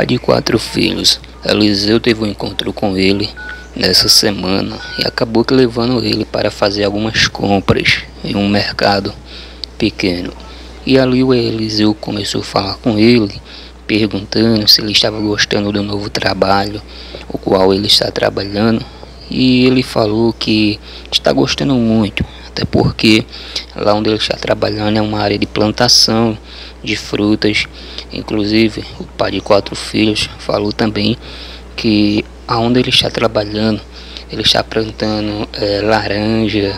pai de 4 filhos, Eliseu teve um encontro com ele nessa semana e acabou que levando ele para fazer algumas compras em um mercado pequeno. E ali o Eliseu começou a falar com ele, perguntando se ele estava gostando do novo trabalho, o qual ele está trabalhando, e ele falou que está gostando muito, até porque lá onde ele está trabalhando é uma área de plantação de frutas. Inclusive o pai de 4 filhos falou também que aonde ele está trabalhando ele está plantando laranja,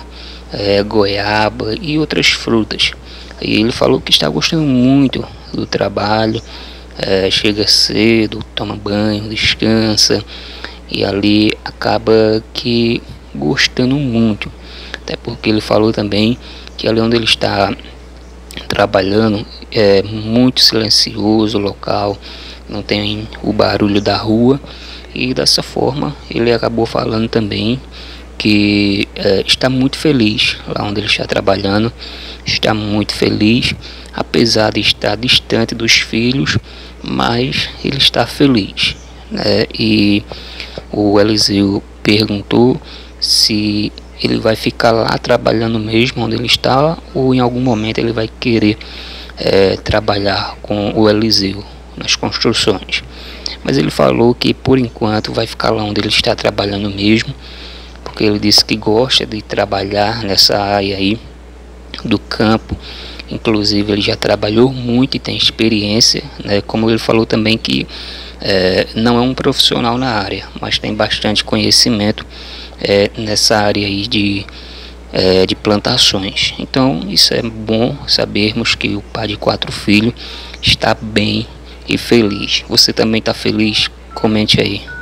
goiaba e outras frutas. E ele falou que está gostando muito do trabalho, chega cedo, toma banho, descansa e ali acaba que gostando muito, até porque ele falou também que ali onde ele está trabalhando é muito silencioso o local, não tem o barulho da rua, e dessa forma ele acabou falando também que está muito feliz lá onde ele está trabalhando, está muito feliz, apesar de estar distante dos filhos, mas ele está feliz, né? E o Eliseu perguntou se ele vai ficar lá trabalhando mesmo onde ele está, ou em algum momento ele vai querer trabalhar com o Eliseu nas construções. Mas ele falou que por enquanto vai ficar lá onde ele está trabalhando mesmo, porque ele disse que gosta de trabalhar nessa área aí do campo. Inclusive ele já trabalhou muito e tem experiência, né? Como ele falou também que não é um profissional na área, mas tem bastante conhecimento nessa área aí de plantações. Então isso é bom sabermos que o pai de 4 filhos está bem e feliz. Você também está feliz? Comente aí.